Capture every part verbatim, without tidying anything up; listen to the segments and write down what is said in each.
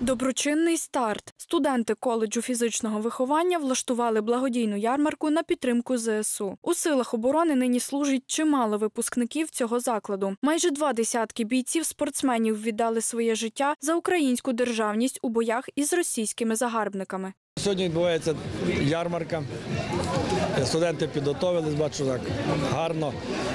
Доброчинний старт. Студенти коледжу фізичного виховання влаштували благодійну ярмарку на підтримку зе ес у. У силах оборони нині служить чимало випускників цього закладу. Майже два десятки бійців-спортсменів віддали своє життя за українську державність у боях із російськими загарбниками. Сьогодні відбувається ярмарка. Студенти підготовились, бачу, так гарно.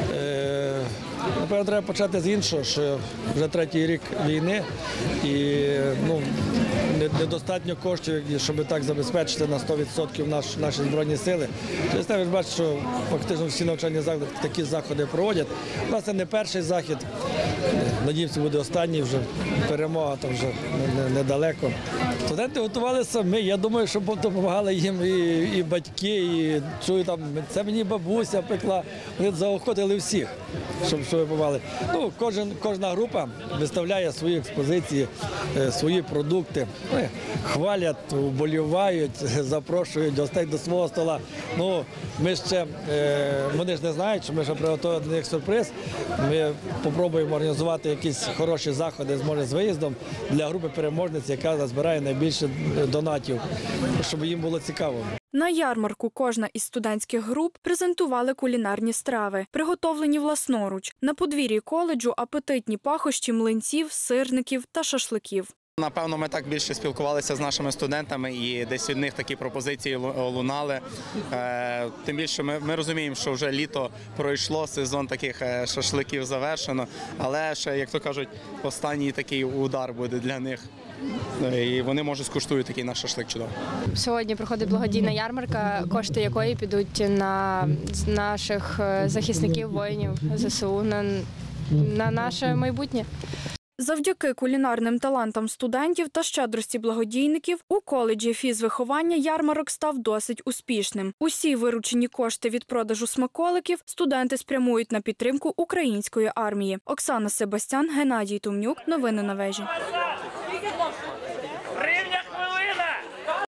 Напевно, треба почати з іншого, що вже третій рік війни і ну, недостатньо коштів, щоб так забезпечити на сто відсотків наш, наші Збройні сили. Тобто, ви бачите, що фактично всі навчальні заклади такі заходи проводять. У нас це не перший захід, надіємося, буде останній вже, перемога там вже недалеко. Студенти готувалися ми, я думаю, що допомагали їм і, і батьки, і чую, там, це мені бабуся пекла, вони заохотили всіх, щоб що ви побували. Ну, кожен, кожна група виставляє свої експозиції, свої продукти, хвалять, вболівають, запрошують гостей до свого стола. Ну, ми ще, вони ж не знають, що ми ще приготували для них сюрприз. Ми спробуємо організувати якісь хороші заходи, може, з виїздом для групи переможниць, яка збирає найбільше донатів, щоб їм було цікаво. На ярмарку кожна із студентських груп презентували кулінарні страви, приготовлені власноруч. На подвір'ї коледжу апетитні пахощі млинців, сирників та шашликів. Напевно, ми так більше спілкувалися з нашими студентами і десь від них такі пропозиції лунали. Тим більше ми, ми розуміємо, що вже літо пройшло, сезон таких шашликів завершено, але ще, як то кажуть, останній такий удар буде для них. І вони, може, скуштують такий наш шашлик чудовий. Сьогодні проходить благодійна ярмарка, кошти якої підуть на наших захисників, воїнів зе ес у, на, на наше майбутнє. Завдяки кулінарним талантам студентів та щедрості благодійників у коледжі фізвиховання ярмарок став досить успішним. Усі виручені кошти від продажу смаколиків студенти спрямують на підтримку української армії. Оксана Себастян, Геннадій Тумнюк. Новини на вежі.